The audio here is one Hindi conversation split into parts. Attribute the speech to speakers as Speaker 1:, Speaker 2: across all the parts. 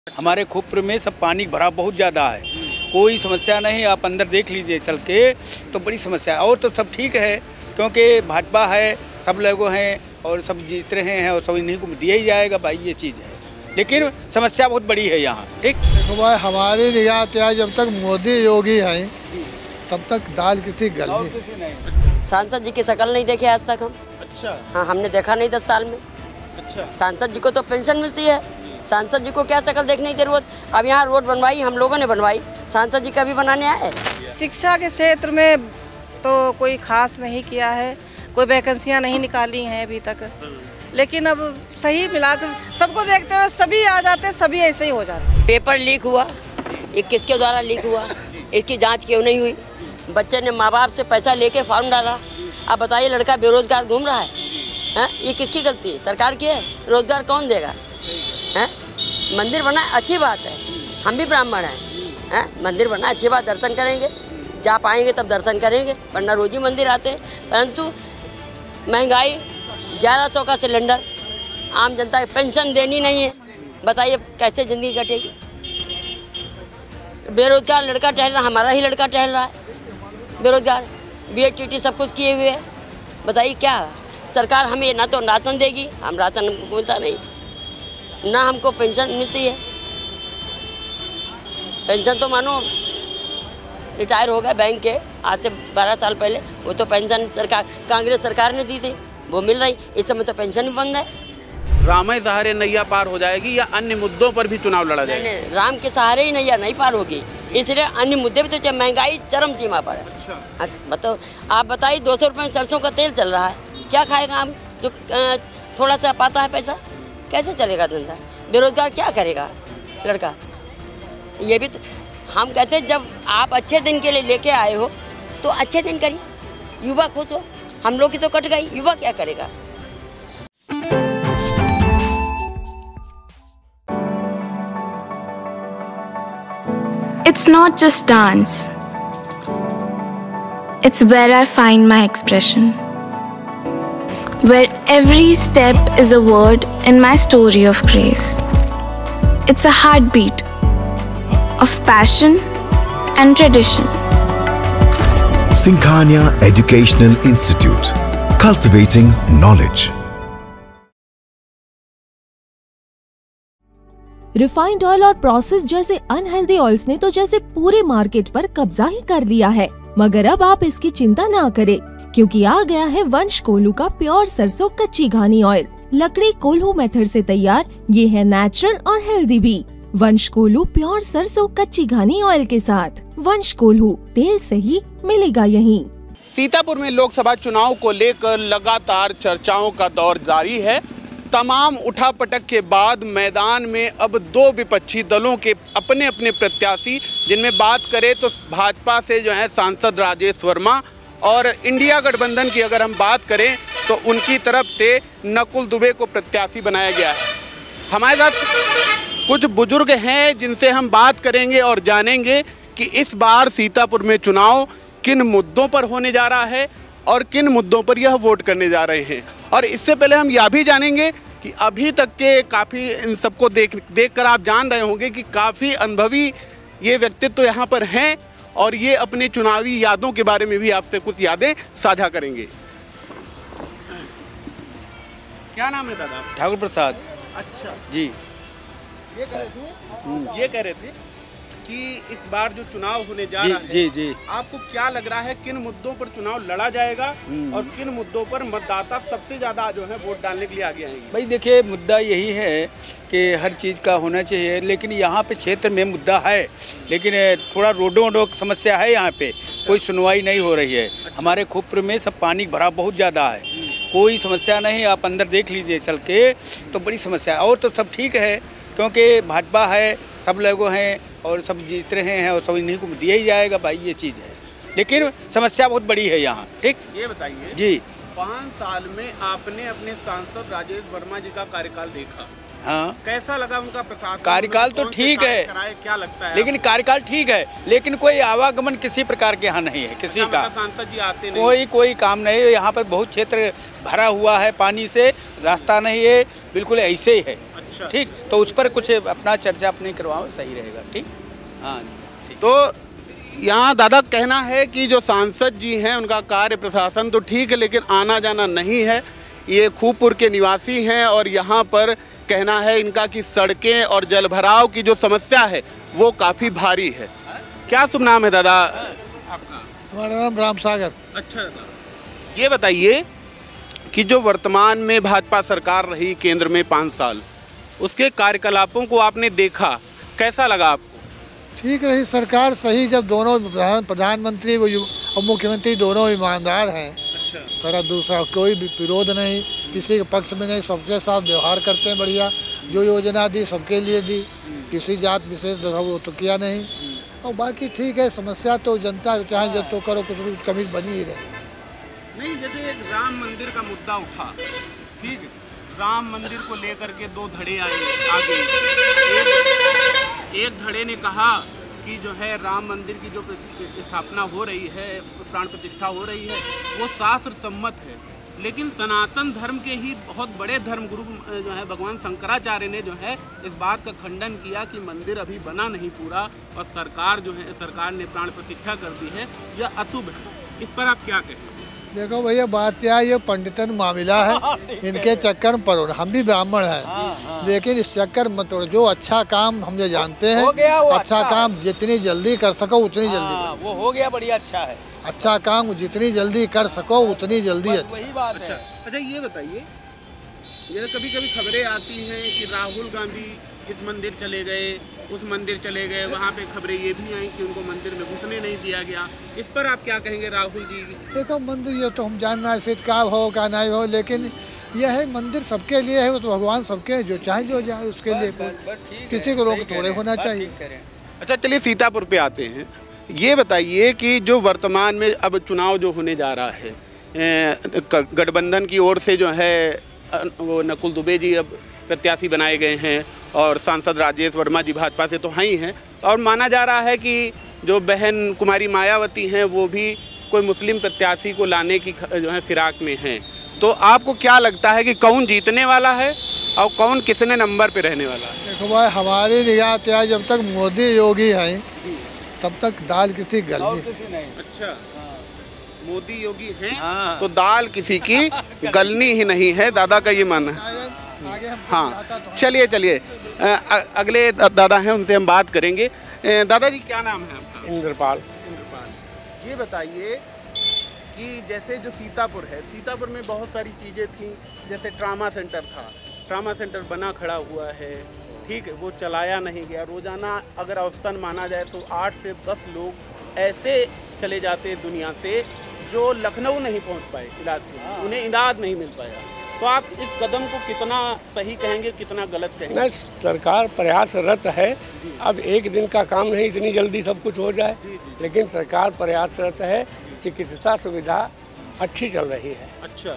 Speaker 1: हमारे खोपरे में सब पानी भरा बहुत ज़्यादा है, कोई समस्या नहीं। आप अंदर देख लीजिए चल के, तो बड़ी समस्या है। और तो सब ठीक है क्योंकि भाजपा है, सब लोग हैं और सब जीत रहे हैं और सब इन्हीं को दिया ही जाएगा भाई, ये चीज़ है। लेकिन समस्या बहुत बड़ी है यहाँ। ठीक
Speaker 2: देखो भाई, हमारी निगाह क्या, जब तक मोदी योगी हैं तब तक दाल किसी गल नहीं।
Speaker 3: सांसद जी की शक्ल नहीं देखी आज तक हम।
Speaker 1: अच्छा।
Speaker 3: हाँ, हमने देखा नहीं 10 साल में।
Speaker 1: अच्छा।
Speaker 3: सांसद जी को तो पेंशन मिलती है, सांसद जी को क्या शक्ल देखने की जरूरत। अब यहाँ रोड बनवाई हम लोगों ने बनवाई, सांसद जी कभी बनाने आए।
Speaker 4: शिक्षा के क्षेत्र में तो कोई खास नहीं किया है, कोई वैकेंसियाँ नहीं निकाली हैं अभी तक। लेकिन अब सही मिला के सबको देखते हुए सभी आ जाते, सभी ऐसे ही हो जाते।
Speaker 3: पेपर लीक हुआ, ये किसके द्वारा लीक हुआ, इसकी जांच क्यों नहीं हुई। बच्चे ने माँ बाप से पैसा लेके फॉर्म डाला, अब बताइए लड़का बेरोजगार घूम रहा है। ये किसकी गलती है? सरकार की है। रोजगार कौन देगा? हैं? मंदिर बना अच्छी बात है, हम भी ब्राह्मण हैं। मंदिर बना अच्छी बात, दर्शन करेंगे, जा पाएंगे तब दर्शन करेंगे, वरना रोज ही मंदिर आते हैं। परंतु महंगाई 1100 का सिलेंडर, आम जनता की पेंशन देनी नहीं है, बताइए कैसे ज़िंदगी कटेगी। बेरोजगार लड़का टहल रहा, हमारा ही लड़का टहल रहा है बेरोजगार, BED सब कुछ किए हुए है। बताइए क्या सरकार हमें ना तो राशन देगी, हम राशन हमको मिलता नहीं, ना हमको पेंशन मिलती है। पेंशन तो मानो रिटायर हो गए बैंक के आज से 12 साल पहले, वो तो पेंशन सरकार कांग्रेस सरकार ने दी थी, वो मिल रही। इस समय तो पेंशन भी बंद है।
Speaker 5: राम के सहारे नैया पार हो जाएगी या अन्य मुद्दों पर भी चुनाव लड़ा जाएगा?
Speaker 3: नहीं, राम के सहारे ही नैया नहीं पार होगी, इसलिए अन्य मुद्दे भी तो। महंगाई चरम सीमा पर है।
Speaker 5: अच्छा।
Speaker 3: बताओ, आप बताइए 200 रुपये में सरसों का तेल चल रहा है, क्या खाएगा हम जो थोड़ा सा पाता है पैसा? कैसे चलेगा धंधा? बेरोजगार क्या करेगा लड़का? ये भी तो हम कहते हैं, जब आप अच्छे दिन के लिए लेके आए हो तो अच्छे दिन करिए, युवा खुश हो। हम लोग की तो कट गई, युवा क्या करेगा?
Speaker 6: It's not just dance. It's where I find my expression. Where every step is a word in my story of grace. It's a heartbeat of passion and tradition.
Speaker 7: Sinkhania Educational Institute, cultivating knowledge.
Speaker 8: Refined oil और प्रोसेस जैसे अनहेल्दी ऑयल्स ने तो जैसे पूरे मार्केट पर कब्जा ही कर लिया है। मगर अब आप इसकी चिंता ना करें, क्योंकि आ गया है वंश कोल्हू का प्योर सरसों कच्ची घानी ऑयल। लकड़ी कोल्हू मेथड से तैयार, ये है नेचुरल और हेल्दी भी। वंश कोल्हू प्योर सरसों कच्ची घानी ऑयल के साथ। वंश कोल्हू, तेल सही मिलेगा यहीं।
Speaker 5: सीतापुर में लोकसभा चुनाव को लेकर लगातार चर्चाओं का दौर जारी है। तमाम उठापटक के बाद मैदान में अब 2 विपक्षी दलों के अपने अपने प्रत्याशी, जिनमें बात करें तो भाजपा से जो है सांसद राजेश वर्मा, और इंडिया गठबंधन की अगर हम बात करें तो उनकी तरफ से नकुल दुबे को प्रत्याशी बनाया गया है। हमारे साथ कुछ बुजुर्ग हैं जिनसे हम बात करेंगे और जानेंगे कि इस बार सीतापुर में चुनाव किन मुद्दों पर होने जा रहा है और किन मुद्दों पर यह वोट करने जा रहे हैं। और इससे पहले हम यह भी जानेंगे कि अभी तक के काफ़ी इन सबको देख कर आप जान रहे होंगे कि काफ़ी अनुभवी ये व्यक्तित्व तो यहाँ पर हैं और ये अपने चुनावी यादों के बारे में भी आपसे कुछ यादें साझा करेंगे। क्या नाम है दादा?
Speaker 1: ठाकुर प्रसाद।
Speaker 5: अच्छा
Speaker 1: जी।
Speaker 5: ये कह रहे थे कि इस बार जो चुनाव होने जा रहा है,
Speaker 1: जी,
Speaker 5: आपको क्या लग रहा है किन मुद्दों पर चुनाव लड़ा जाएगा और किन मुद्दों पर मतदाता सबसे ज़्यादा जो है वोट डालने के लिए आगे आएंगे?
Speaker 1: भाई देखिए, मुद्दा यही है कि हर चीज़ का होना चाहिए, लेकिन यहाँ पे क्षेत्र में मुद्दा है, लेकिन थोड़ा रोडों की समस्या है। यहाँ पे कोई सुनवाई नहीं हो रही है। हमारे खोपरे में सब पानी भरा बहुत ज़्यादा है, कोई समस्या नहीं। आप अंदर देख लीजिए चल के, तो बड़ी समस्या है। और तो सब ठीक है क्योंकि भाजपा है, सब लोग हैं और सब जीत रहे हैं और सब इन्हीं को दिया ही जाएगा भाई, ये चीज़ है। लेकिन समस्या बहुत बड़ी है यहाँ। ठीक,
Speaker 5: ये बताइए
Speaker 1: जी,
Speaker 5: 5 साल में आपने अपने सांसद राजेश वर्मा जी का कार्यकाल देखा,
Speaker 1: हाँ,
Speaker 5: कैसा लगा उनका प्रशासन?
Speaker 1: कार्यकाल तो ठीक है,
Speaker 5: क्या लगता है?
Speaker 1: लेकिन कार्यकाल ठीक है, लेकिन कोई आवागमन किसी प्रकार के यहाँ नहीं है, किसी का।
Speaker 5: सांसद जी आते नहीं,
Speaker 1: कोई काम नहीं है यहाँ पर। बहुत क्षेत्र भरा हुआ है पानी से, रास्ता नहीं है, बिल्कुल ऐसे ही है। ठीक, तो उस पर कुछ अपना चर्चा अपनी करवाओ, सही रहेगा। ठीक, हाँ ठीक।
Speaker 5: तो यहाँ दादा कहना है कि जो सांसद जी हैं उनका कार्य प्रशासन तो ठीक है, लेकिन आना जाना नहीं है। ये खूबपुर के निवासी हैं और यहाँ पर कहना है इनका कि सड़कें और जलभराव की जो समस्या है वो काफ़ी भारी है। क्या शुभ नाम है दादा आपका?
Speaker 2: हमारा नाम राम सागर।
Speaker 5: अच्छा दादा, ये बताइए कि जो वर्तमान में भाजपा सरकार रही केंद्र में 5 साल, उसके कार्यकलापों को आपने देखा, कैसा लगा आपको?
Speaker 2: ठीक रही सरकार, सही। जब दोनों प्रधानमंत्री और मुख्यमंत्री दोनों ईमानदार हैं, सारा दूसरा कोई भी विरोध नहीं, किसी के पक्ष में नहीं, सबके साथ व्यवहार करते हैं बढ़िया। जो योजना दी सबके लिए दी, किसी जात विशेष वो तो किया नहीं। और बाकी ठीक है, समस्या तो जनता चाहे जब तो करो, कुछ भी कमी बनी ही रहे।
Speaker 5: नहीं, जैसे एक राम मंदिर का मुद्दा उठा, ठीक है, राम मंदिर को लेकर के 2 धड़े आगे। एक धड़े ने कहा कि जो है राम मंदिर की जो स्थापना हो रही है, प्राण प्रतिष्ठा हो रही है, वो शास्त्र सम्मत है, लेकिन सनातन धर्म के ही बहुत बड़े धर्मगुरु जो है भगवान शंकराचार्य ने जो है इस बात का खंडन किया कि मंदिर अभी बना नहीं पूरा और सरकार ने प्राण प्रतिष्ठा कर दी है, यह अशुभ है। इस पर आप क्या कहें?
Speaker 2: देखो भैया, बात क्या है, ये पंडितन मामला है, इनके चक्कर में पड़ो। हम भी ब्राह्मण हैं, लेकिन इस चक्कर में मत, जो अच्छा काम हम जो जानते हैं, अच्छा काम जितनी जल्दी कर सको उतनी जल्दी
Speaker 1: वो हो गया, बढ़िया, अच्छा है।
Speaker 2: अच्छा काम जितनी जल्दी कर सको उतनी जल्दी
Speaker 1: वही बात है।
Speaker 5: अच्छा, ये बताइए, ये कभी कभी खबरें आती हैं कि राहुल गांधी इस मंदिर चले गए, उस मंदिर चले गए, वहाँ पे खबरें ये भी आई कि उनको मंदिर में घुसने नहीं दिया गया। इस पर आप क्या कहेंगे राहुल जी? देखो,
Speaker 2: मंदिर ये तो हम जानना है क्या हो क्या नहीं हो, लेकिन यह है मंदिर सबके लिए है, वो तो भगवान सबके, जो चाहे जो जाए उसके लिए, किसी को रोक थोड़े होना चाहिए।
Speaker 5: अच्छा, चलिए सीतापुर पे आते हैं। ये बताइए कि जो वर्तमान में अब चुनाव जो होने जा रहा है, गठबंधन की ओर से जो है वो नकुल दुबे जी अब प्रत्याशी बनाए गए हैं और सांसद राजेश वर्मा जी भाजपा से तो हैं ही हैं, और माना जा रहा है कि जो बहन कुमारी मायावती हैं वो भी कोई मुस्लिम प्रत्याशी को लाने की जो है फिराक में हैं। तो आपको क्या लगता है कि कौन जीतने वाला है और कौन कितने नंबर पे रहने वाला है?
Speaker 2: देखो भाई, हमारी निगाह क्या, जब तक मोदी योगी हैं तब तक दाल किसी गलनी नहीं।
Speaker 5: अच्छा, मोदी योगी हैं तो दाल किसी की गलनी ही नहीं है, दादा का ये मानना है। हाँ, चलिए अगले दादा हैं, उनसे हम बात करेंगे। दादाजी, क्या नाम है आपका?
Speaker 9: इंद्रपाल।
Speaker 5: ये बताइए कि जैसे जो सीतापुर है, सीतापुर में बहुत सारी चीज़ें थी, जैसे ट्रामा सेंटर था, ट्रामा सेंटर बना खड़ा हुआ है, ठीक है, वो चलाया नहीं गया। रोज़ाना अगर औसतन माना जाए तो 8 से 10 लोग ऐसे चले जाते दुनिया से जो लखनऊ नहीं पहुंच पाए इलाज के लिए, उन्हें इलाज नहीं मिल पाया। तो आप इस कदम को कितना सही कहेंगे, कितना गलत कहेंगे?
Speaker 9: नहीं, सरकार प्रयासरत है। अब एक दिन का काम नहीं, इतनी जल्दी सब कुछ हो जाए, लेकिन सरकार प्रयासरत है, चिकित्सा सुविधा अच्छी चल रही है।
Speaker 5: अच्छा,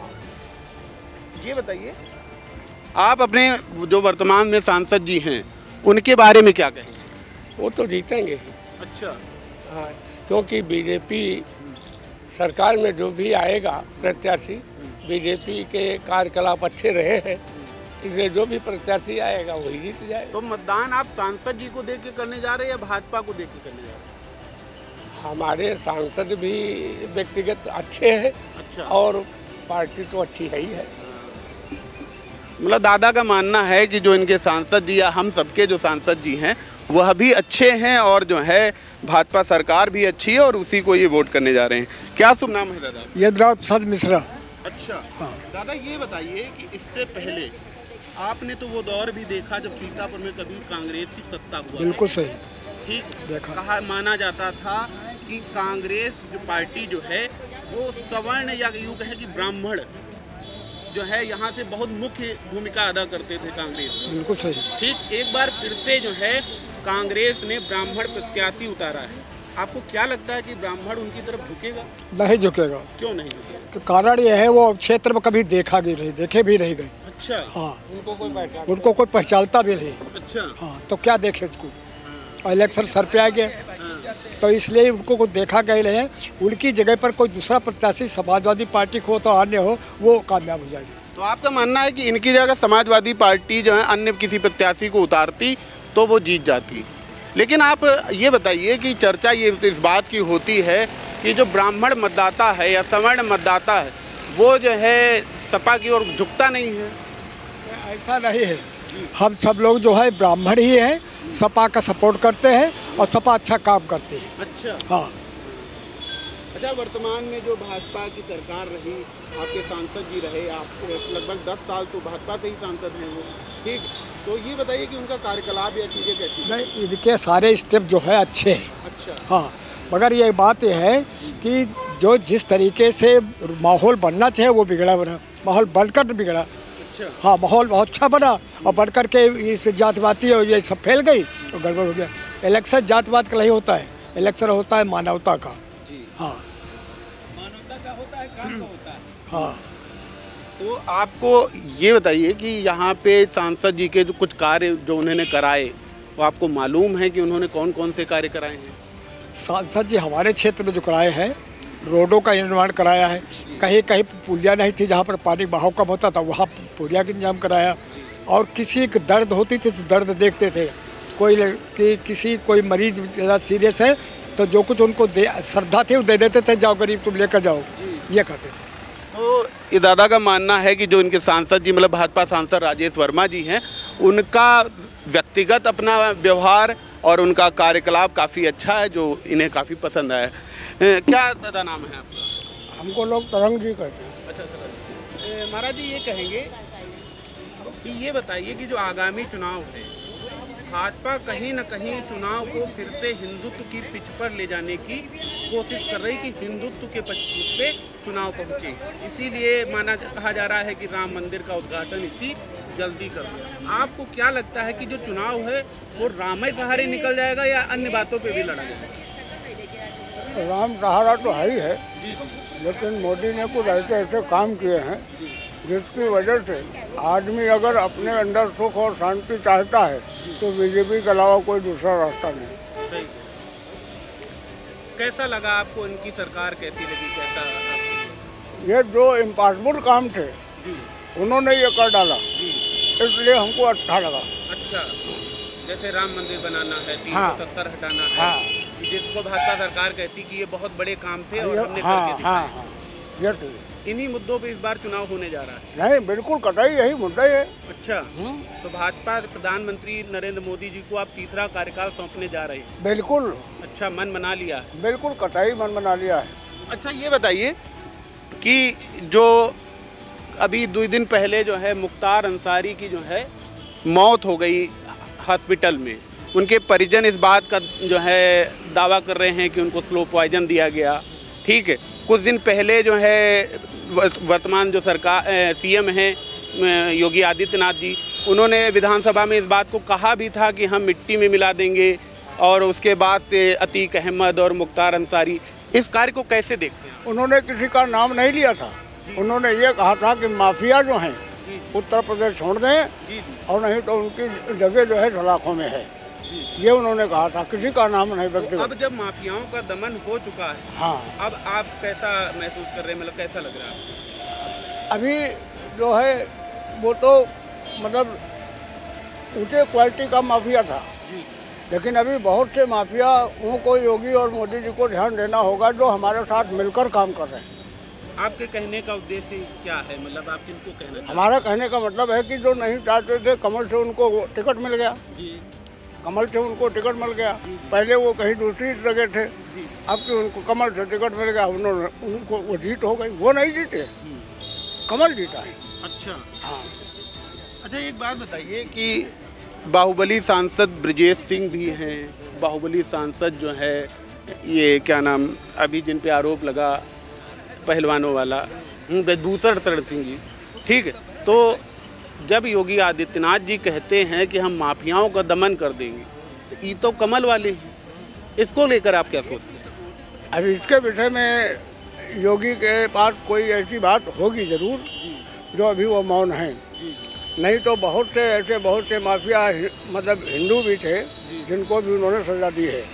Speaker 5: ये बताइए, आप अपने जो वर्तमान में सांसद जी हैं उनके बारे में क्या कहेंगे?
Speaker 9: वो तो जीतेंगे।
Speaker 5: अच्छा,
Speaker 9: हाँ, क्योंकि बीजेपी सरकार में जो भी आएगा प्रत्याशी, बीजेपी के कार्यकलाप अच्छे रहे हैं, इसलिए जो भी प्रत्याशी आएगा वही जीत जाएगा।
Speaker 5: तो मतदान आप सांसद जी को देख के करने जा रहे हैं या भाजपा को देख के करने जा रहे हैं?
Speaker 9: हमारे सांसद भी व्यक्तिगत अच्छे हैं।
Speaker 5: अच्छा,
Speaker 9: और पार्टी तो अच्छी है ही है।
Speaker 5: मतलब दादा का मानना है कि जो इनके सांसद जी या हम सबके जो सांसद जी हैं वह भी अच्छे हैं और जो है भाजपा सरकार भी अच्छी है और उसी को ये वोट करने जा रहे हैं। क्या शुभ नाम है दादा?
Speaker 2: यदुराव प्रसाद मिश्रा।
Speaker 5: अच्छा, हाँ। दादा, ये बताइए कि इससे पहले आपने तो वो दौर भी देखा जब सीतापुर में कभी कांग्रेस की सत्ता हुआ।
Speaker 2: बिल्कुल सही,
Speaker 5: ठीक
Speaker 2: देखा।
Speaker 5: कहा माना जाता था कि कांग्रेस जो पार्टी जो है वो सवर्ण या यूँ कहें कि ब्राह्मण जो है यहाँ से बहुत मुख्य भूमिका अदा करते थे कांग्रेस।
Speaker 2: बिल्कुल सही।
Speaker 5: ठीक, एक बार फिर से जो है कांग्रेस ने ब्राह्मण प्रत्याशी उतारा है। आपको क्या लगता है कि ब्राह्मण उनकी तरफ झुकेगा?
Speaker 2: नहीं झुकेगा।
Speaker 5: क्यों नहीं झुकेगा?
Speaker 2: तो कारण यह है वो क्षेत्र में कभी देखे भी नहीं गए।
Speaker 5: अच्छा,
Speaker 2: हाँ, उनको कोई पहचानता भी नहीं।
Speaker 5: अच्छा,
Speaker 2: हाँ, तो क्या देखे उसको, इलेक्शन सर पे आ गए, तो इसलिए उनको कुछ देखा गया नहीं। उनकी जगह पर कोई दूसरा प्रत्याशी समाजवादी पार्टी को तो अन्य हो, वो कामयाब हो जाएगी।
Speaker 5: तो तो आपका मानना है कि इनकी जगह समाजवादी पार्टी जो है अन्य किसी प्रत्याशी को उतारती तो वो जीत जाती। लेकिन आप ये बताइए कि चर्चा ये इस बात की होती है कि जो ब्राह्मण मतदाता है या सवर्ण मतदाता है वो जो है सपा की ओर झुकता नहीं है।
Speaker 10: ऐसा नहीं है, हम सब लोग जो है ब्राह्मण ही हैं, सपा का सपोर्ट करते हैं और सपा अच्छा काम करती है।
Speaker 5: अच्छा
Speaker 10: हाँ।
Speaker 5: अच्छा, वर्तमान में जो भाजपा की सरकार रही, आपके सांसद जी रहे, आप लगभग 10 साल तो भाजपा से ही सांसद हैं वो, ठीक, तो ये बताइए कि उनका कार्यकलाप या चीज़ें कैसी? नहीं,
Speaker 10: इनके सारे स्टेप जो है अच्छे हैं।
Speaker 5: अच्छा।
Speaker 10: हाँ, मगर ये बात यह है कि जो जिस तरीके से माहौल बनना चाहिए वो बिगड़ा बना, माहौल बनकर बिगड़ा।
Speaker 5: अच्छा।
Speaker 10: हाँ, माहौल बहुत अच्छा बना और बनकर के इस जातिवादी और ये सब फैल गई तो गड़बड़ हो गया। इलेक्शन जातिवाद का नहीं होता है, इलेक्शन होता है मानवता का। हाँ,
Speaker 1: मानवता का होता है, काम का होता है।
Speaker 10: हाँ।
Speaker 5: तो आपको ये बताइए कि यहाँ पे सांसद जी के जो कुछ कार्य जो उन्होंने कराए वो आपको मालूम है कि उन्होंने कौन कौन से कार्य कराए हैं?
Speaker 10: सांसद जी हमारे क्षेत्र में जो कराए हैं, रोडों का निर्माण कराया है, कहीं कहीं पुलिया नहीं थी जहाँ पर पानी बहाव कम होता था वहाँ पुलिया का इंतजाम कराया, और किसी की दर्द होती थी तो दर्द देखते थे, कोई मरीज ज़्यादा सीरियस है तो जो कुछ उनको श्रद्धा थी वो दे देते थे, जाओ गरीब तुम लेकर जाओ, ये करते थे।
Speaker 5: तो ये दादा का मानना है कि जो इनके सांसद जी मतलब भाजपा सांसद राजेश वर्मा जी हैं, उनका व्यक्तिगत अपना व्यवहार और उनका कार्यकलाप काफ़ी अच्छा है जो इन्हें काफ़ी पसंद आया। क्या दादा नाम है आपका?
Speaker 10: हमको लोग तरंग जी कहते हैं।
Speaker 5: अच्छा तरंग। महाराज जी ये कहेंगे कि ये बताइए कि जो आगामी चुनाव है, भाजपा कहीं न कहीं चुनाव को फिर से हिंदुत्व की पिच पर ले जाने की कोशिश कर रही कि हिंदुत्व के पिच पे चुनाव पहुंचे, इसीलिए कहा जा रहा है कि राम मंदिर का उद्घाटन इसी जल्दी कर दो। आपको क्या लगता है कि जो चुनाव है वो राम के सहारे निकल जाएगा या अन्य बातों पे भी लड़ा जाएगा?
Speaker 10: राम सहारा तो है ही है, लेकिन मोदी ने कुछ ऐसे ऐसे काम किए हैं जिसकी वजह से आदमी अगर अपने अंदर सुख और शांति चाहता है तो बीजेपी के अलावा कोई दूसरा रास्ता नहीं।
Speaker 5: कैसा लगा आपको इनकी सरकार, कैसी लगी, कैसा आपको?
Speaker 10: ये जो इम्पॉसिबल काम थे उन्होंने ये कर डाला, इसलिए हमको अच्छा लगा।
Speaker 5: अच्छा, जैसे राम मंदिर बनाना है, 370 हटाना है,
Speaker 10: हाँ,
Speaker 5: जिसको भाजपा सरकार कहती कि ये बहुत बड़े काम थे और हमने
Speaker 10: हाँ,
Speaker 5: करके दिखाए।
Speaker 10: हाँ, ये
Speaker 5: इन्हीं मुद्दों पे इस बार चुनाव होने जा रहा है?
Speaker 10: नहीं, बिल्कुल कतई यही मुद्दा है।
Speaker 5: अच्छा, तो भाजपा प्रधानमंत्री नरेंद्र मोदी जी को आप तीसरा कार्यकाल सौंपने जा रहे हैं?
Speaker 10: बिल्कुल।
Speaker 5: अच्छा, मन बना लिया है?
Speaker 10: बिल्कुल कतई मन बना लिया है।
Speaker 5: अच्छा, ये बताइए कि जो अभी 2 दिन पहले जो है मुख्तार अंसारी की जो है मौत हो गई हॉस्पिटल में, उनके परिजन इस बात का जो है दावा कर रहे हैं कि उनको स्लो पॉइजन दिया गया, ठीक है। कुछ दिन पहले जो है वर्तमान जो सरकार सीएम हैं योगी आदित्यनाथ जी, उन्होंने विधानसभा में इस बात को कहा भी था कि हम मिट्टी में मिला देंगे, और उसके बाद से अतीक अहमद और मुख्तार अंसारी, इस कार्य को कैसे देखते हैं?
Speaker 10: उन्होंने किसी का नाम नहीं लिया था, उन्होंने ये कहा था कि माफिया जो हैं उत्तर प्रदेश छोड़ दें और नहीं तो उनकी जगह जो है सलाखों में है, ये उन्होंने कहा था, किसी का नाम नहीं व्यक्तिगत।
Speaker 5: अब जब माफियाओं का दमन हो चुका है,
Speaker 10: हाँ,
Speaker 5: अब आप कैसा महसूस कर रहे हैं, मतलब कैसा लग रहा है?
Speaker 10: अभी जो है वो तो मतलब ऊंचे क्वालिटी का माफिया था, लेकिन अभी बहुत से माफियाओं को योगी और मोदी जी को ध्यान देना होगा जो हमारे साथ मिलकर काम कर रहे हैं।
Speaker 5: आपके कहने का उद्देश्य क्या है, मतलब आप किनको कहना चाहते हैं?
Speaker 10: हमारा कहने का मतलब है कि जो नहीं चाहते थे कमल से उनको टिकट मिल गया, कमल से उनको टिकट मिल गया। पहले वो कहीं दूसरी जगह थे, अब कि उनको कमल से टिकट मिल गया, उनको वो जीत हो गई। वो नहीं जीते, कमल जीता है।
Speaker 5: अच्छा,
Speaker 10: हाँ।
Speaker 5: अच्छा, एक बात बताइए कि बाहुबली सांसद ब्रजेश सिंह भी हैं, बाहुबली सांसद जो है ये क्या नाम अभी जिन पे आरोप लगा पहलवानों वाला भूषण शरण सिंह जी, ठीक है। तो जब योगी आदित्यनाथ जी कहते हैं कि हम माफियाओं का दमन कर देंगे, तो ये तो कमल वाले हैं, इसको लेकर आप क्या सोचते हैं?
Speaker 10: अब इसके विषय में योगी के पास कोई ऐसी बात होगी ज़रूर जो अभी वो मौन है, नहीं तो बहुत से माफिया मतलब हिंदू भी थे जिनको भी उन्होंने सजा दी है।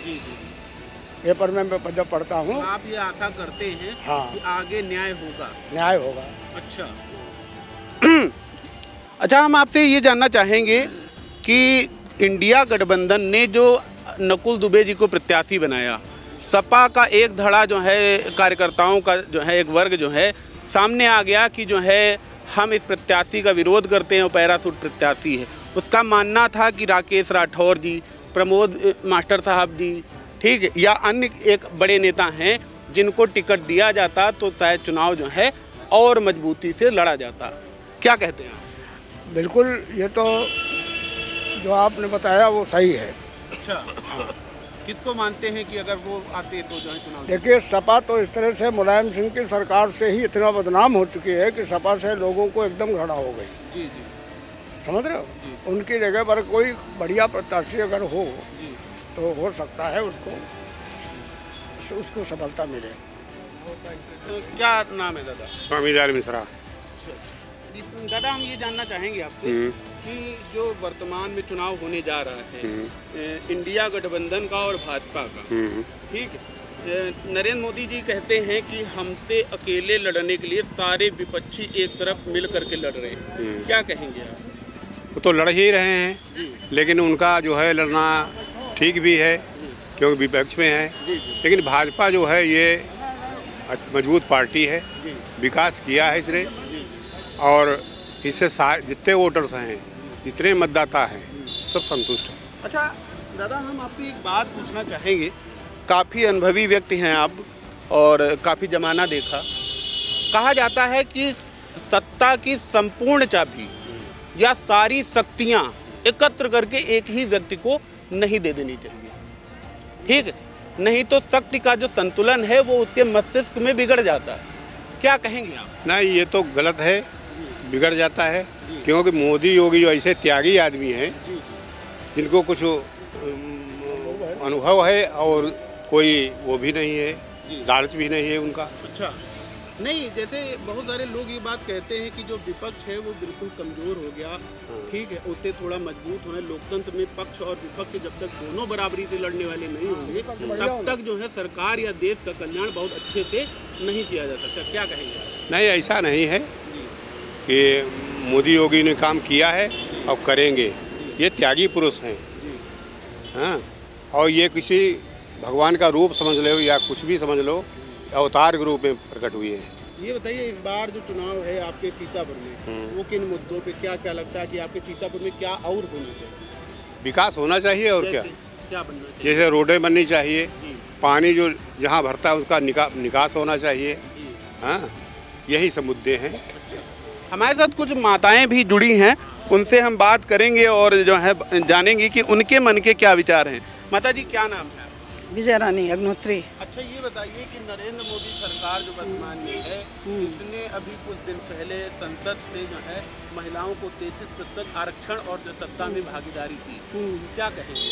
Speaker 10: पेपर में मैं जब पढ़ता हूँ।
Speaker 5: आप ये आशा करते हैं
Speaker 10: हाँ,
Speaker 5: कि आगे न्याय होगा?
Speaker 10: न्याय होगा।
Speaker 5: अच्छा, अच्छा, हम आपसे ये जानना चाहेंगे कि इंडिया गठबंधन ने जो नकुल दुबे जी को प्रत्याशी बनाया, सपा का एक धड़ा जो है कार्यकर्ताओं का जो है एक वर्ग जो है सामने आ गया कि जो है हम इस प्रत्याशी का विरोध करते हैं और पैरासूट प्रत्याशी है। उसका मानना था कि राकेश राठौर जी, प्रमोद मास्टर साहब जी, ठीक है, या अन्य एक बड़े नेता हैं जिनको टिकट दिया जाता तो शायद चुनाव जो है और मजबूती से लड़ा जाता। क्या कहते हैं आप?
Speaker 10: बिल्कुल, ये तो जो आपने बताया वो सही है।
Speaker 5: अच्छा, हाँ। किसको मानते हैं कि अगर वो आते तो जो है चुनाव?
Speaker 10: देखिए, सपा तो इस तरह से मुलायम सिंह की सरकार से ही इतना बदनाम हो चुकी है कि सपा से लोगों को एकदम घृणा हो गई।
Speaker 5: जी जी,
Speaker 10: समझ रहे हो? उनकी जगह पर कोई बढ़िया प्रत्याशी अगर हो तो हो सकता है उसको सफलता मिले।
Speaker 5: तो क्या नाम है दादा?
Speaker 11: स्वामीलाल मिश्रा।
Speaker 5: दादा, हम ये जानना चाहेंगे आपसे कि जो वर्तमान में चुनाव होने जा रहा है इंडिया गठबंधन का और भाजपा का, ठीक है, नरेंद्र मोदी जी कहते हैं कि हमसे अकेले लड़ने के लिए सारे विपक्षी एक तरफ मिल करके लड़ रहे हैं, क्या कहेंगे आप?
Speaker 11: वो तो लड़ ही रहे हैं, लेकिन उनका जो है लड़ना ठीक भी है क्योंकि विपक्ष में है, लेकिन भाजपा जो है ये मजबूत पार्टी है, विकास किया है इसने, और इससे जितने वोटर्स हैं, जितने मतदाता हैं, सब संतुष्ट हैं।
Speaker 5: अच्छा दादा, हम आपसे एक बात पूछना चाहेंगे, काफ़ी अनुभवी व्यक्ति हैं आप और काफ़ी जमाना देखा। कहा जाता है कि सत्ता की संपूर्ण चाबी या सारी शक्तियां एकत्र करके एक ही व्यक्ति को नहीं दे देनी चाहिए, ठीक है, नहीं तो शक्ति का जो संतुलन है वो उसके मस्तिष्क में बिगड़ जाता है। क्या कहेंगे आप?
Speaker 11: नहीं, ये तो गलत है, बिगड़ जाता है, क्योंकि मोदी योगी ऐसे त्यागी आदमी हैं जिनको कुछ अनुभव है और कोई वो भी नहीं है, लालच भी नहीं है उनका।
Speaker 5: अच्छा, नहीं, जैसे बहुत सारे लोग ये बात कहते हैं कि जो विपक्ष है वो बिल्कुल कमज़ोर हो गया, ठीक है, उससे थोड़ा मजबूत होना। लोकतंत्र में पक्ष और विपक्ष जब तक दोनों बराबरी से लड़ने वाले नहीं होंगे तब तक जो है सरकार या देश का कल्याण बहुत अच्छे से नहीं किया जा सकता। क्या कहेंगे?
Speaker 11: नहीं, ऐसा नहीं है कि मोदी योगी ने काम किया है और करेंगे, ये त्यागी पुरुष हैं, हाँ, और ये किसी भगवान का रूप समझ लो या कुछ भी समझ लो, अवतार के रूप में प्रकट हुए हैं।
Speaker 5: ये बताइए, इस बार जो चुनाव है आपके सीतापुर में, वो किन मुद्दों पे क्या क्या लगता है कि आपके सीतापुर में क्या और होना चाहिए?
Speaker 11: विकास होना चाहिए और क्या
Speaker 5: बनना चाहिए?
Speaker 11: जैसे रोडें बननी चाहिए, पानी जो जहाँ भरता है उसका निकास होना चाहिए, हाँ, यही सब मुद्दे हैं।
Speaker 5: हमारे साथ कुछ माताएं भी जुड़ी हैं, उनसे हम बात करेंगे और जो है जानेंगे कि उनके मन के क्या विचार हैं। माता जी, क्या नाम है?
Speaker 12: विजय रानी अग्नोत्री।
Speaker 5: अच्छा, ये बताइए कि नरेंद्र मोदी सरकार जो वर्तमान में है, उसने अभी कुछ दिन पहले संसद से जो है महिलाओं को 33% आरक्षण और जो सत्ता में भागीदारी की, क्या कहेंगे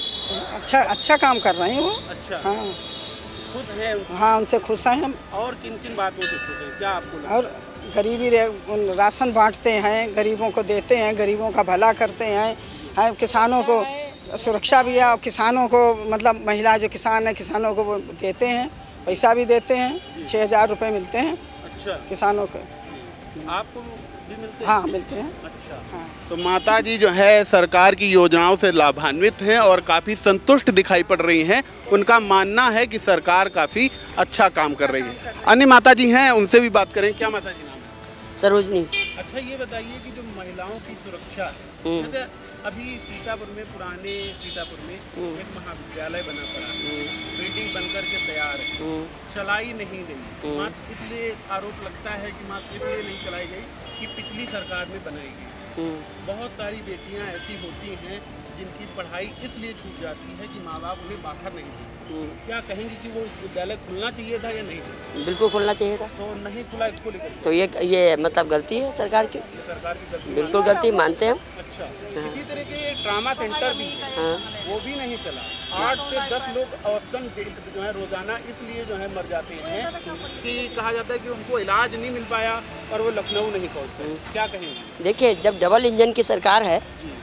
Speaker 5: आप?
Speaker 12: अच्छा काम कर रहे हैं वो।
Speaker 5: अच्छा,
Speaker 12: हाँ,
Speaker 5: खुश हैं?
Speaker 12: हाँ, उनसे खुश हैं हम।
Speaker 5: और किन किन बातों से खुश हैं, क्या आपको लगता है?
Speaker 12: और गरीबी राशन बांटते हैं, गरीबों को देते हैं, गरीबों का भला करते हैं, किसानों को सुरक्षा भी है, और किसानों को मतलब महिला जो किसान है किसानों को वो देते हैं, पैसा भी देते हैं, 6,000 रुपये मिलते हैं।
Speaker 5: अच्छा,
Speaker 12: किसानों को
Speaker 5: आपको भी मिलते हैं?
Speaker 12: हाँ, मिलते हैं।
Speaker 5: अच्छा,
Speaker 12: हाँ।
Speaker 5: तो माता जी जो है सरकार की योजनाओं से लाभान्वित हैं और काफ़ी संतुष्ट दिखाई पड़ रही हैं। उनका मानना है कि सरकार काफ़ी अच्छा काम कर रही है। अन्य माता जी हैं, उनसे भी बात करें। क्या माता जी नाम है?
Speaker 3: सरोजनी।
Speaker 5: अच्छा, ये बताइए कि जो महिलाओं की सुरक्षा है, जैसे अभी सीतापुर में, पुराने सीतापुर में एक महाविद्यालय बना पड़ा है, बिल्डिंग बनकर के तैयार है, चलाई नहीं गई, मात्र इसलिए आरोप लगता है कि मात्र इसलिए नहीं चलाई गई कि पिछली सरकार में बनाई गई। बहुत सारी बेटियां ऐसी होती हैं जिनकी पढ़ाई इसलिए छूट जाती है कि माँ बाप उन्हें बाहर नहीं देते। क्या कहेंगे कि वो विद्यालय खुलना चाहिए था या नहीं?
Speaker 3: बिल्कुल खुलना चाहिए था।
Speaker 5: तो नहीं खुला, इसको लेकर
Speaker 3: तो ये मतलब गलती है सरकार की, बिल्कुल गलती मानते हैं हम।
Speaker 5: अच्छा, इसी तरह के ट्रामा सेंटर भी है, वो भी नहीं चला। 8 से 10 लोग औसतन जो है रोजाना इसलिए जो है मर जाते हैं कि कहा जाता है कि उनको इलाज नहीं मिल पाया और वो लखनऊ नहीं पहुँचते। क्या कहेंगे?
Speaker 3: देखिए, जब डबल इंजन की सरकार है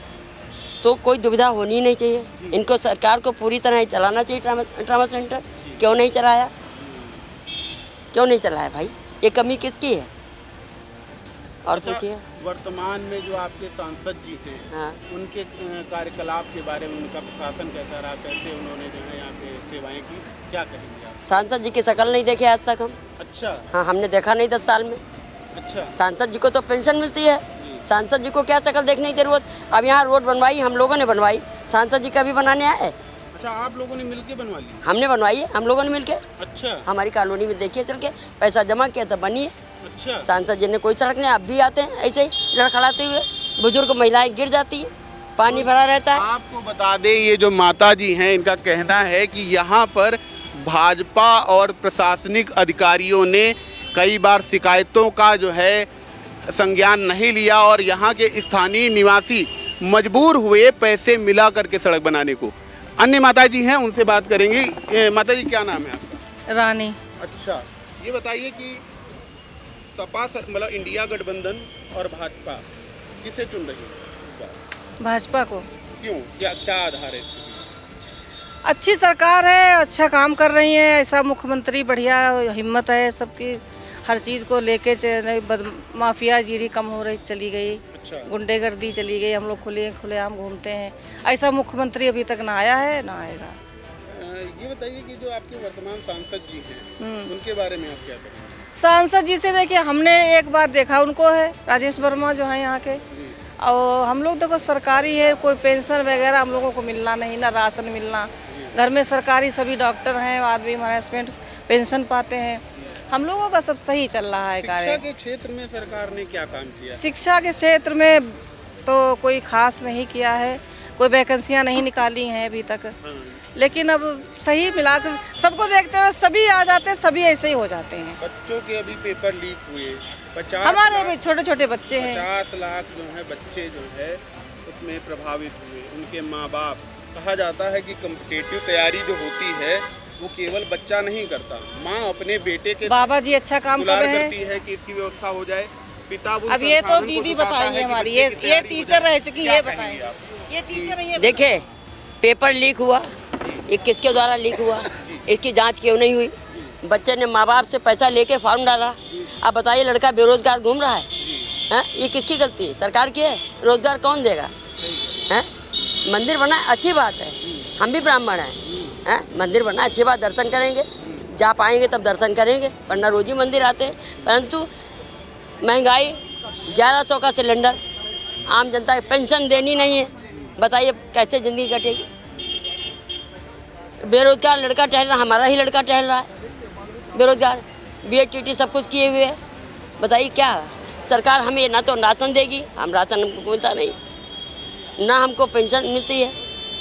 Speaker 3: तो कोई दुविधा होनी नहीं चाहिए। इनको सरकार को पूरी तरह ही चलाना चाहिए। ट्रामा सेंटर क्यों नहीं चलाया, क्यों नहीं चलाया भाई? ये कमी किसकी है? और पूछिए।
Speaker 5: वर्तमान में जो आपके सांसद जी थे, उनके कार्यकलाप के बारे में, उनका प्रशासन कैसा रहा, कैसे उन्होंने जो है यहाँ पे सेवाएं की, क्या कहेंगे आप?
Speaker 3: सांसद जी की शक्ल नहीं देखे आज तक हम।
Speaker 5: अच्छा।
Speaker 3: हाँ, हमने देखा नहीं 10 साल में।
Speaker 5: अच्छा।
Speaker 3: सांसद जी को तो पेंशन मिलती है, सांसद जी को क्या शक्ल देखने की जरूरत। अब यहाँ रोड बनवाई हम लोगों ने बनवाई, सांसद जी कभी बनाने आए?
Speaker 5: अच्छा, आप लोगों ने मिलके बनवा ली?
Speaker 3: हमने बनवाई है, हम लोगों ने मिलके।
Speaker 5: अच्छा।
Speaker 3: हमारी कॉलोनी में देखिए चल के, पैसा जमा किया तब बनी है।
Speaker 5: अच्छा।
Speaker 3: सांसद जी ने कोई सड़क नहीं, अब भी आते हैं ऐसे ही लड़खड़ाते हुए, बुजुर्ग महिलाएं गिर जाती हैं, पानी भरा रहता है।
Speaker 5: आपको बता दें, ये जो माता जी हैं, इनका कहना है कि यहाँ पर भाजपा और प्रशासनिक अधिकारियों ने कई बार शिकायतों का जो है संज्ञान नहीं लिया और यहाँ के स्थानीय निवासी मजबूर हुए पैसे मिला करके सड़क बनाने को। अन्य माता जी हैं, उनसे बात करेंगे। माता जी, क्या नाम है आपका?
Speaker 4: रानी।
Speaker 5: अच्छा, ये बताइए कि सपा मतलब इंडिया गठबंधन और भाजपा किसे चुन रही है?
Speaker 4: भाजपा को।
Speaker 5: क्यों, क्या आधार है?
Speaker 4: अच्छी सरकार है, अच्छा काम कर रही है, ऐसा मुख्यमंत्री बढ़िया हिम्मत है सबकी, हर चीज़ को लेके माफियागिरी कम हो रही चली गई। अच्छा। गुंडेगर्दी चली गई, हम लोग खुलेआम घूमते हैं, ऐसा मुख्यमंत्री अभी तक ना आया है ना आएगा।
Speaker 5: ये बताइए कि जो आपके वर्तमान सांसद जी हैं, उनके बारे में आप क्या करेंगे?
Speaker 4: सांसद जी से देखिए, हमने एक बार देखा उनको है, राजेश वर्मा जो है यहाँ के, और हम लोग देखो सरकारी है, कोई पेंशन वगैरह हम लोगों को मिलना नहीं, ना राशन मिलना, घर में सरकारी सभी डॉक्टर हैं, आदमी हरासमेंट पेंशन पाते हैं, हम लोगों का सब सही चल रहा है कार्य।
Speaker 5: शिक्षा के क्षेत्र में सरकार ने क्या काम किया?
Speaker 4: शिक्षा के क्षेत्र में तो कोई खास नहीं किया है, कोई वैकेंसियां नहीं निकाली हैं अभी तक, लेकिन अब सही मिला कर सबको देखते हुए सभी आ जाते हैं, सभी ऐसे ही हो जाते हैं।
Speaker 5: बच्चों के अभी पेपर लीक हुए, 50
Speaker 4: हमारे भी छोटे छोटे बच्चे हैं,
Speaker 5: 50 लाख जो है बच्चे जो है उसमें प्रभावित हुए, उनके माँ बाप। कहा जाता है कि कॉम्पिटिटिव तैयारी जो होती है वो केवल बच्चा नहीं करता, माँ अपने बेटे के
Speaker 4: बाबा जी अच्छा काम कर रहे हैं,
Speaker 5: करती है कि इसकी व्यवस्था हो जाए। पिता
Speaker 4: अब ये तो दीदी बताएंगे हमारी, ये टीचर रह चुकी, ये बताएंगे, ये टीचर है।
Speaker 3: देखिए, पेपर लीक हुआ, ये किसके द्वारा लीक हुआ, इसकी जांच क्यों नहीं हुई? बच्चे ने माँ बाप से पैसा लेके फॉर्म डाला, अब बताइए लड़का बेरोजगार घूम रहा है, ये किसकी गलती है? सरकार की है? रोजगार कौन देगा? हैं? मंदिर बना अच्छी बात है, हम भी ब्राह्मण हैं, मंदिर बना अच्छी बात, दर्शन करेंगे, जा पाएंगे तब दर्शन करेंगे, वरना रोज ही मंदिर आते हैं। परंतु महंगाई, 1100 का सिलेंडर, आम जनता की पेंशन देनी नहीं है, बताइए कैसे ज़िंदगी कटेगी? बेरोजगार लड़का टहल रहा, हमारा ही लड़का टहल रहा है बेरोजगार, BEd सब कुछ किए हुए है, बताइए क्या सरकार हमें ना तो राशन देगी, हम राशन हमको मिलता नहीं, ना हमको पेंशन मिलती है।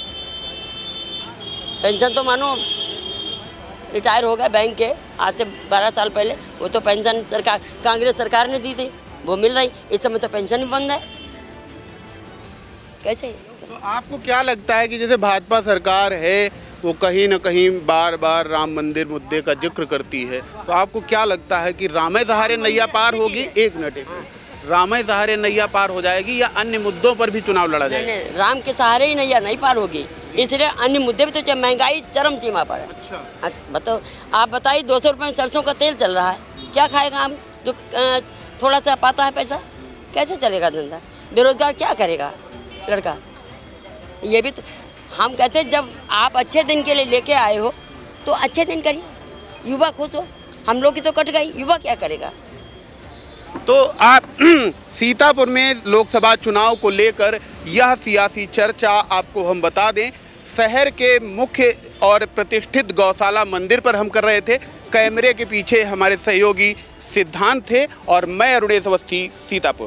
Speaker 3: पेंशन तो मानो रिटायर हो गए बैंक के आज से 12 साल पहले, वो तो पेंशन सरकार कांग्रेस सरकार ने दी थी, वो मिल रही, इस समय तो पेंशन ही बंद है, कैसे?
Speaker 5: तो आपको क्या लगता है कि जैसे भाजपा सरकार है वो कहीं न कहीं बार बार राम मंदिर मुद्दे का जिक्र करती है, तो आपको क्या लगता है कि रामे सहारे नैया पार होगी? एक मिनट, रामे सहारे नैया पार हो जाएगी या अन्य मुद्दों पर भी चुनाव लड़ा जाएगा?
Speaker 3: नहीं, राम के सहारे ही नैया नहीं पार होगी, इसलिए अन्य मुद्दे भी तो, महंगाई चरम सीमा पर है।
Speaker 5: अच्छा।
Speaker 3: बताओ, आप बताइए 200 रुपये में सरसों का तेल चल रहा है, क्या खाएगा हम जो थोड़ा सा पाता है पैसा? कैसे चलेगा धंधा? बेरोजगार क्या करेगा लड़का? ये भी तो हम कहते हैं, जब आप अच्छे दिन के लिए लेके आए हो तो अच्छे दिन करिए, युवा खुश हो, हम लोग की तो कट गई, युवा क्या करेगा?
Speaker 5: तो आप सीतापुर में लोकसभा चुनाव को लेकर यह सियासी चर्चा आपको हम बता दें, शहर के मुख्य और प्रतिष्ठित गौशाला मंदिर पर हम कर रहे थे। कैमरे के पीछे हमारे सहयोगी सिद्धांत थे और मैं अरुणेश अवस्थी, सीतापुर।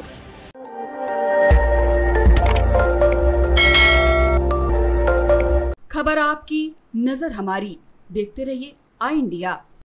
Speaker 13: खबर आपकी, नजर हमारी, देखते रहिए आई इंडिया।